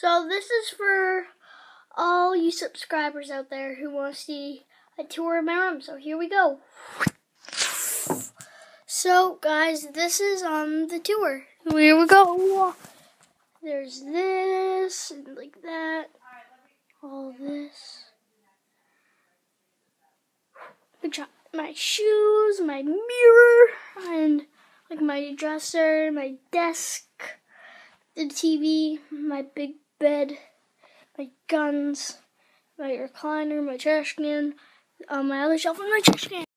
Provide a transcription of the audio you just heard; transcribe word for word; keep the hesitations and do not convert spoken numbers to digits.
So this is for all you subscribers out there who want to see a tour of my room. So here we go. So guys, this is on the tour. Here we go. There's this and like that. All this. Good job. My shoes, my mirror, and like my dresser, my desk, the T V, my big bed, my guns, my recliner, my trash can, uh, my other shelf, and my trash can.